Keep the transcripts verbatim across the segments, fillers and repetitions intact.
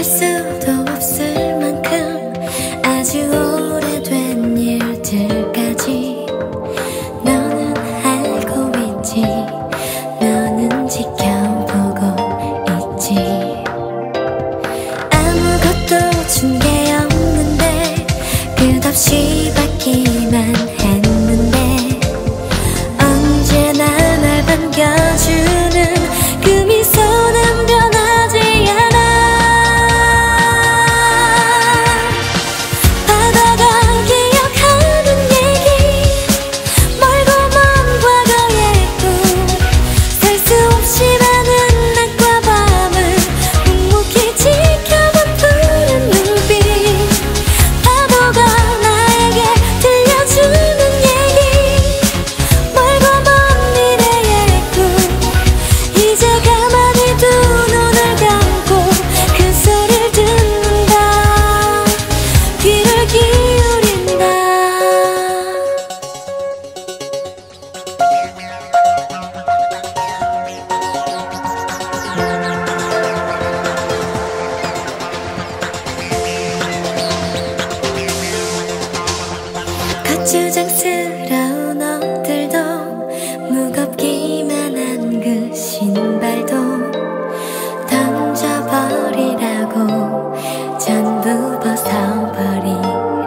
알 수도 없을 만큼 아주 오래된 일들까지 너는 알고 있지. 너는 지켜보고 있지. 아무것도 준 게 없는데 끝없이 받기만 했는데 언제나 날 반겨주는 그 미소는 변하지 않아. 바다가 기억하는 얘기, 멀고 먼 과거의 꿈, 살 수 없이 많은 낮과 밤을 묵묵히 지켜본 푸른 눈빛. 파도가 나에게 들려주는 얘기, 멀고 먼 미래의 꿈. 이제 가만히 두 눈을 감고 그 소리를 듣는다. 귀를 기울인다. 거추장스러운 옷들도 무겁기만 한 그 신발도 던져버리라고, 전부 벗어버리라고.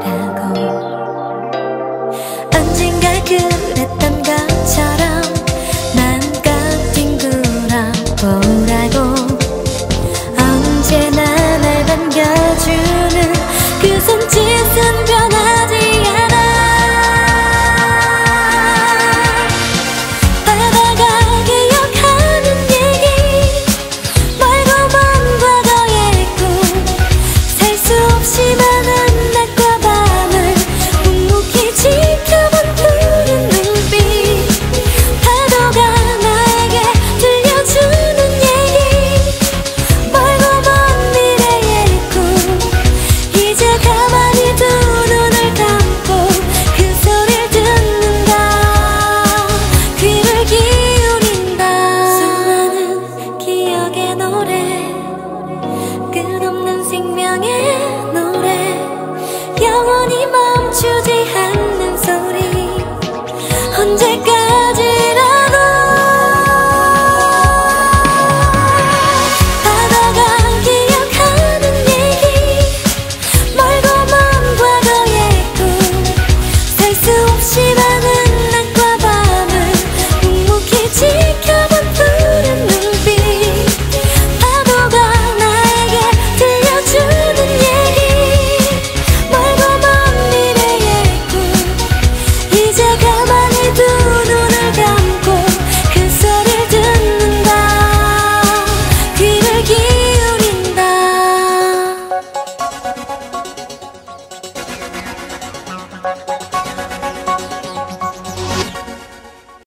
언젠가 그랬던 것처럼 마음껏 뒹굴어 보라고. 언제나 날 반겨주는 그 손짓은 변하지 않아. 바다가 기억하는 얘기, 멀고 먼 과거의 꿈, 살 수 없이 많은 낮과 밤을 묵묵히 지켜본 푸른 눈빛. 파도가 나에게 들려주는 얘기, 멀고 먼 미래의 꿈. 이제 가만히 두 눈을 감고 그 소리를 듣는다. 귀를 기울인다. 수많은 기억의 노래, 끝없는 생명의 노래, 영원히 멈추지 않는 소리. 언제까지라도 바다가 기억하는 얘기, 멀고 먼 과거의 꿈, 살 수 없이